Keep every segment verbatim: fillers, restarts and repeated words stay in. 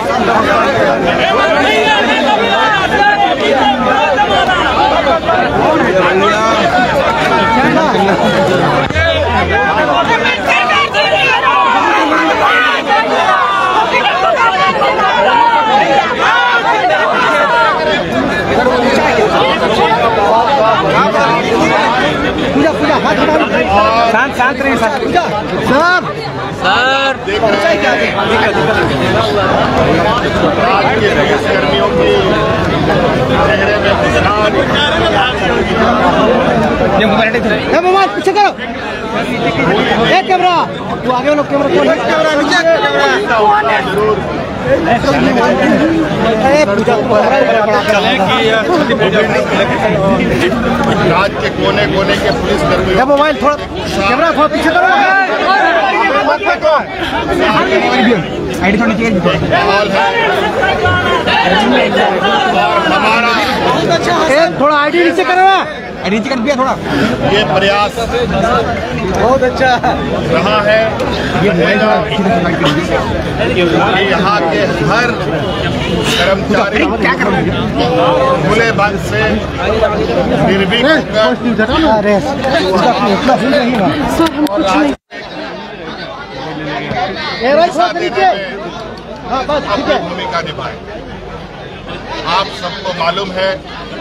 शांत शांत रहिए सर। सर सर देख रहे हैं आज के पुलिसकर्मियों के चेहरे में मुस्कान। ये मोबाइल पीछे करो, एक कैमरा वो आगे वाला कैमरा खोलो, कैमरा नीचे कैमरा जरूर राज्य के कोने कोने के पुलिस कर्मियों मोबाइल थोड़ा कैमरा थोड़ा पीछे करो, आईडी थोड़ी नीचे हमारा थोड़ा आईडी नीचे करो, आईडी नीचे कर दिया थोड़ा। ये प्रयास बहुत अच्छा रहा है ये यहाँ के हर कर्मचारी खुले मन से निर्भीक होकर भूमिका निभाए। आप सबको मालूम है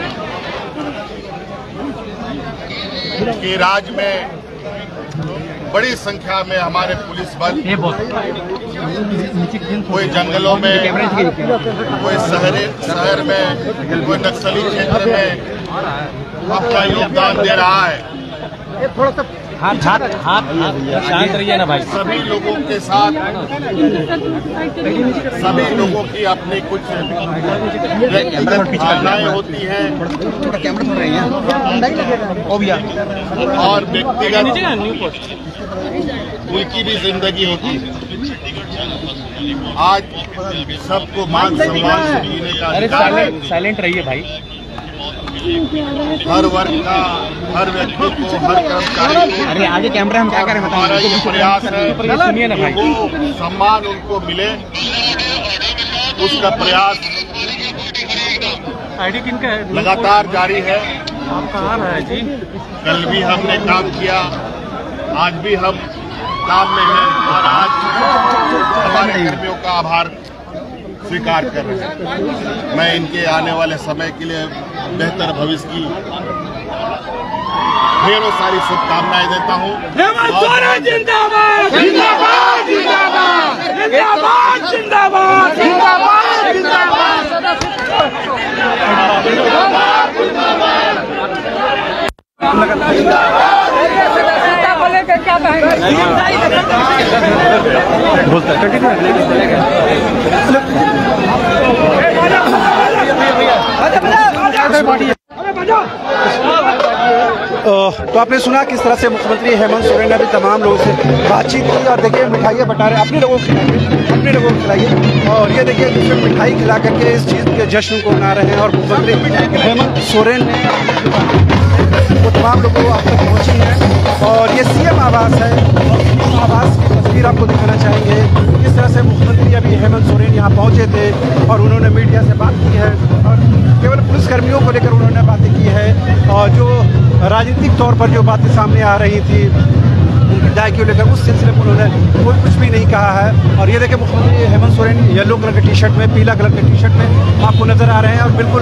कि राज्य में बड़ी संख्या में हमारे पुलिस बल कोई जंगलों में, कोई शहर शहर में, कोई नक्सली क्षेत्र में अपना योगदान दे रहा है। थोड़ा सा हाथ हाथ हाथ शांत रहिए ना भाई। सभी लोगों के साथ सभी लोगों की अपनी कुछ व्यक्तिगत भावनाएं होती हैं और व्यक्तिगत उनकी भी जिंदगी होती है। आज सबको मान सम्मान से जीने का अधिकार है। साइलेंट रहिए भाई। हर वर्ग का, हर व्यक्ति को, हर कर्मचारी को, अरे आगे कैमरा हम क्या करें बताओ। हमारा ये प्रयास है सुनिए ना भाई, वो सम्मान उनको मिले, उसका प्रयास आईडी किनका है लगातार जारी है। आप कहाँ है जी? कल भी हमने काम किया, आज भी हम काम में हैं और आज हमारे कर्मियों का आभार स्वीकार कर रहे हैं। मैं इनके आने वाले समय के लिए बेहतर भविष्य की ढेरों सारी शुभकामनाएं देता हूँ। हेमंत सोरेन जिंदाबाद जिंदाबाद जिंदाबाद जिंदाबाद जिंदाबाद जिंदाबाद जिंदाबाद क्या तो आपने सुना किस तरह से मुख्यमंत्री हेमंत सोरेन ने अभी तमाम लोगों से बातचीत की और देखिए मिठाइयाँ बटा रहे, अपने लोगों को खिलाइए, अपने लोगों को खिलाइए। और ये देखिए दूसरे मिठाई खिला करके इस चीज़ के जश्न को मना रहे हैं। और मुख्यमंत्री हेमंत सोरेन ने वो तमाम लोगों को आप तक पहुँची है। और ये सीएम आवास है, सीएम आवास की तस्वीर आपको दिखाना चाहेंगे। किस तरह से मुख्यमंत्री अभी हेमंत सोरेन यहाँ पहुँचे थे और उन्होंने मीडिया से बात की है और केवल पुलिसकर्मियों को लेकर उन्होंने बातें की है। और जो राजनीतिक तौर पर जो बातें सामने आ रही थी उनकी विधायक को लेकर, उस सिलसिले में उन्होंने कोई कुछ भी नहीं कहा है। और ये देखिए मुख्यमंत्री हेमंत सोरेन येलो कलर के टी शर्ट में, पीला कलर के टी शर्ट में आपको नजर आ रहे हैं और बिल्कुल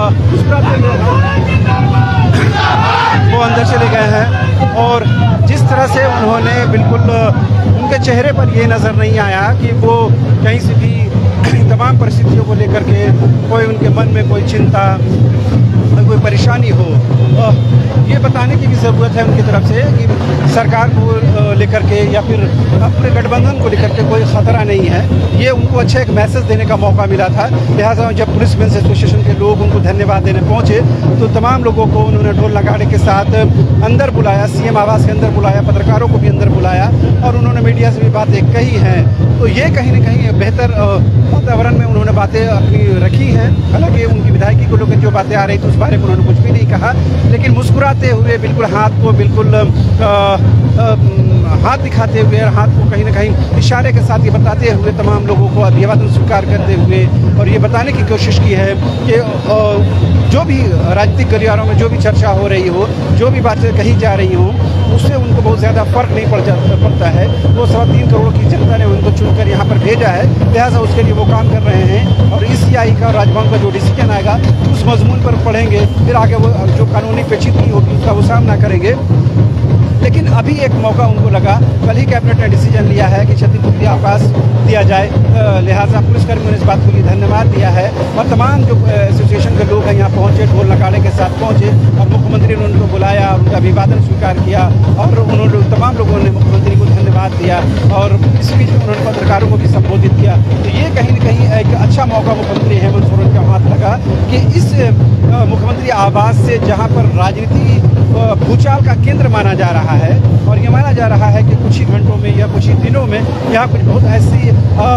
वो अंदर चले गए हैं। और जिस तरह से उन्होंने बिल्कुल उनके चेहरे पर ये नज़र नहीं आया कि वो कहीं से भी तमाम परिस्थितियों को लेकर के कोई उनके मन में कोई चिंता, कोई परेशानी हो। ये बताने की भी ज़रूरत है उनकी तरफ से कि सरकार को लेकर के या फिर अपने गठबंधन को लेकर के कोई ख़तरा नहीं है। ये उनको अच्छा एक मैसेज देने का मौका मिला था। लिहाजा जब पुलिस मेंस एसोसिएशन के लोग उनको धन्यवाद देने पहुँचे तो तमाम लोगों को उन्होंने ढोल नगाड़े के साथ अंदर बुलाया, सीएम आवास के अंदर बुलाया, पत्रकारों को भी अंदर बुलाया और उन्होंने मीडिया से भी बातें कही हैं। तो ये कहीं ना कहीं बेहतर वातावरण में उन्होंने बातें अपनी रखी हैं हालांकि उनकी विधायकी को लेकर जो बातें आ रही थी उस बारे में उन्होंने कुछ भी नहीं कहा, लेकिन मुस्कुराते हुए बिल्कुल हाथ को बिल्कुल आ, आ, हाथ दिखाते हुए और हाथ को कहीं ना कहीं इशारे के साथ ये बताते हुए तमाम लोगों को अभिवादन स्वीकार करते हुए और ये बताने की कोशिश की है कि जो भी राजनीतिक गलियारों में जो भी चर्चा हो रही हो, जो भी बातें कही जा रही हों, उससे उनको बहुत ज़्यादा फर्क नहीं पड़ जाता पड़ता है। वो सवा तीन करोड़ की जनता ने उनको चुनकर यहाँ पर भेजा है, लिहाजा उसके लिए वो काम कर रहे हैं और इस सीआई का राजभवन का जो डिसीजन आएगा उस मजमून पर पढ़ेंगे, फिर आगे वो जो कानूनी पेचीदगी होगी उसका वो सामना करेंगे। लेकिन अभी एक मौका उनको लगा, कल ही कैबिनेट ने डिसीजन लिया है कि क्षतिपूर्ति अवकाश दिया जाए, लिहाजा पुलिसकर्मियों ने इस बात के लिए धन्यवाद दिया है और तमाम जो एसोसिएशन के लोग हैं यहाँ पहुँचे, ढोल नगाड़े के साथ पहुँचे और मुख्यमंत्री ने उनको बुलाया और उनका अभिवादन स्वीकार किया और उन्होंने तमाम लोगों ने मुख्यमंत्री को धन्यवाद दिया और इस बीच उन्होंने पत्रकारों को भी संबोधित किया। तो ये कहीं ना कहीं एक अच्छा मौका मुख्यमंत्री हेमंत सोरेन का हाथ लगा कि इस मुख्यमंत्री आवास से जहाँ पर राजनीति भूचाल का केंद्र माना जा रहा है और ये माना जा रहा है कि कुछ ही घंटों में या कुछ ही दिनों में यहाँ कुछ बहुत ऐसी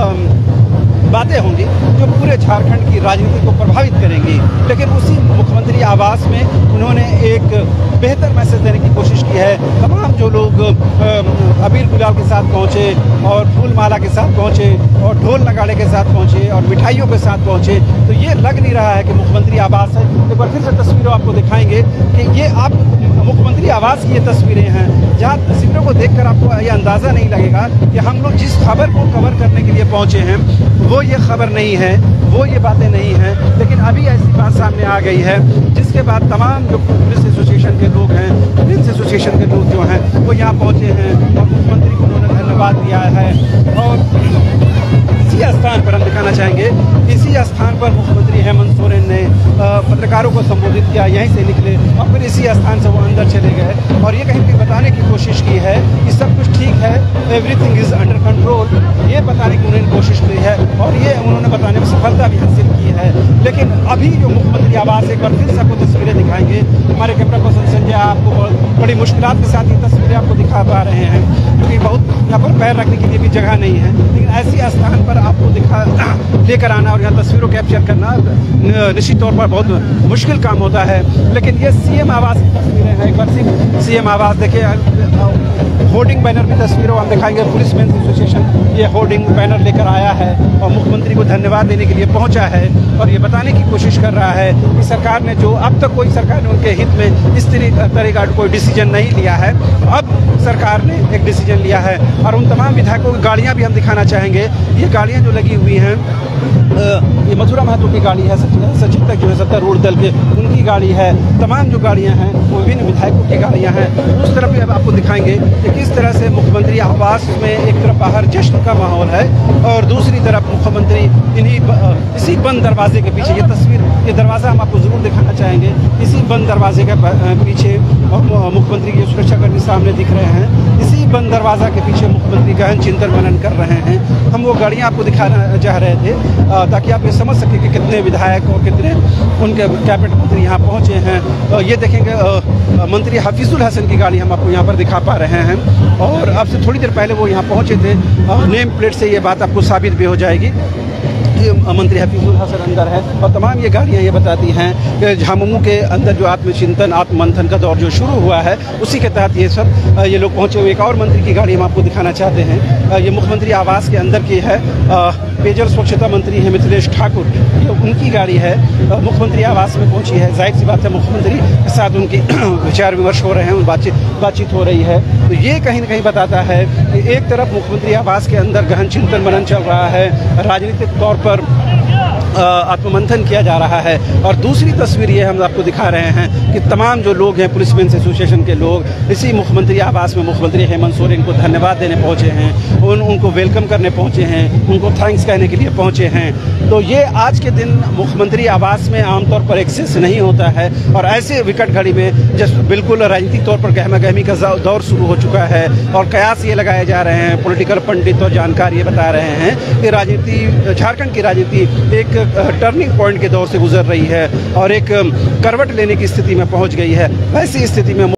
बातें होंगी जो पूरे झारखंड की राजनीति को प्रभावित करेंगी, लेकिन उसी मुख्यमंत्री आवास में उन्होंने एक बेहतर मैसेज देने की कोशिश की है। तमाम जो लोग अबीर गुलाल के साथ पहुँचे और फूल माला के साथ पहुँचे और ढोल नगाड़े के साथ पहुँचे और मिठाइयों के साथ पहुँचे, तो ये लग नहीं रहा है कि मुख्यमंत्री आवास है। एक बार फिर से तस्वीरों आपको दिखाएंगे कि ये आप मुख्यमंत्री आवास की ये तस्वीरें हैं, जहाँ तस्वीरों को देखकर आपको ये अंदाज़ा नहीं लगेगा कि हम लोग जिस खबर को कवर करने के लिए पहुँचे हैं वो ये खबर नहीं है, वो ये बातें नहीं हैं। लेकिन अभी ऐसी बात सामने आ गई है जिसके बाद तमाम जो पुलिस एसोसिएशन के लोग हैं, पुलिस एसोसिएशन के लोग जो हैं वो यहाँ पहुँचे हैं और मुख्यमंत्री को उन्होंने धन्यवाद दिया है। और इसी स्थान पर हम दिखाना चाहेंगे, इसी स्थान पर मुख्यमंत्री हेमंत सोरेन ने पत्रकारों को संबोधित किया, यहीं से निकले और फिर इसी स्थान से वो अंदर चले गए और ये कहीं भी बताने की कोशिश की है कि सब कुछ ठीक है, एवरीथिंग इज़ अंडर कंट्रोल, ये बताने की उन्होंने कोशिश की है और ये उन्होंने बताने में सफलता भी हासिल की है। लेकिन अभी जो मुख्यमंत्री आवास एक बार फिर से आपको तस्वीरें दिखाएंगे, हमारे कैमरा पर्सन संजय आपको बड़ी मुश्किलात के साथ ये तस्वीरें आपको दिखा पा रहे हैं क्योंकि बहुत यहाँ पर पैर रखने के लिए भी जगह नहीं है, लेकिन ऐसी स्थान पर आपको दिखा लेकर आना और यहाँ तस्वीरों कैप्चर करना निश्चित तौर पर बहुत मुश्किल काम होता है। लेकिन ये सीएम आवास की तस्वीरें हैं, एक बार सिर्फ सीएम आवास देखिए, होर्डिंग बैनर की तस्वीरों हम दिखाएंगे। पुलिस मेंस एसोसिएशन ये होर्डिंग बैनर लेकर आया है और मुख्यमंत्री को धन्यवाद देने के लिए पहुंचा है और ये बताने की कोशिश कर रहा है कि सरकार ने जो अब तक कोई सरकार ने उनके हित में इस तरह का कोई डिसीजन नहीं लिया है, अब सरकार ने एक डिसीजन लिया है। और उन तमाम विधायकों की गाड़ियाँ भी हम दिखाना चाहेंगे। ये गाड़ियाँ जो लगी हुई हैं, ये मथुरा महतो की गाड़ी है, सचिन तक जो है सत्तारूढ़ दल के उनकी गाड़ी है, तमाम जो गाड़ियां हैं वो विभिन्न विधायकों की गाड़ियां हैं। उस तरफ भी अब आपको दिखाएंगे कि किस तरह से मुख्यमंत्री आवास में एक तरफ बाहर जश्न का माहौल है और दूसरी तरफ मुख्यमंत्री इन्हीं इसी बंद दरवाजे के पीछे, ये तस्वीर, ये दरवाज़ा हम आपको ज़रूर दिखाना चाहेंगे, इसी बंद दरवाजे के पीछे मुख्यमंत्री की सुरक्षाकर्मी सामने दिख रहे हैं, इसी बंद दरवाज़ा के पीछे मुख्यमंत्री गहन चिंतन मनन कर रहे हैं। हम वो गाड़ियाँ आपको दिखाना चाह रहे थे ताकि आप ये समझ सकें कि कितने विधायक और कितने उनके कैबिनेट मंत्री यहाँ पहुँचे हैं। ये देखेंगे मंत्री हफीजुल हसन की गाड़ी हम आपको यहाँ पर दिखा पा रहे हैं और अब से थोड़ी देर पहले वो यहाँ पहुँचे थे। नेम प्लेट से ये बात आपको साबित भी हो जाएगी। मंत्री हफीजुल हसन अंदर है और तमाम ये गाड़ियाँ ये बताती हैं कि झामुमो के अंदर जो आत्मचिंतन आत्ममंथन का दौर जो शुरू हुआ है उसी के तहत ये सब ये लोग पहुँचे हुए। एक और मंत्री की गाड़ी हम आपको दिखाना चाहते हैं, ये मुख्यमंत्री आवास के अंदर की है, पेयजल स्वच्छता मंत्री है मिथिलेश ठाकुर, ये उनकी गाड़ी है, मुख्यमंत्री आवास में पहुंची है। जाहिर सी बात है मुख्यमंत्री के साथ उनकी विचार विमर्श हो रहे हैं, बातचीत बातचीत हो रही है। तो ये कहीं ना कहीं बताता है कि एक तरफ मुख्यमंत्री आवास के अंदर गहन चिंतन मनन चल रहा है, राजनीतिक तौर पर आत्ममंथन किया जा रहा है और दूसरी तस्वीर ये हम आपको दिखा रहे हैं कि तमाम जो लोग हैं पुलिस मेंस एसोसिएशन के लोग इसी मुख्यमंत्री आवास में मुख्यमंत्री हेमंत सोरेन को धन्यवाद देने पहुंचे हैं, उन उनको वेलकम करने पहुंचे हैं, उनको थैंक्स कहने के लिए पहुंचे हैं। तो ये आज के दिन मुख्यमंत्री आवास में आमतौर पर एक्सेस नहीं होता है और ऐसे विकट घड़ी में जब बिल्कुल राजनीतिक तौर पर गहमा गहमी का दौर शुरू हो चुका है और कयास ये लगाए जा रहे हैं, पॉलिटिकल पंडित और जानकार ये बता रहे हैं कि राजनीति, झारखंड की राजनीति एक टर्निंग पॉइंट के दौर से गुजर रही है और एक करवट लेने की स्थिति में पहुंच गई है। ऐसी स्थिति में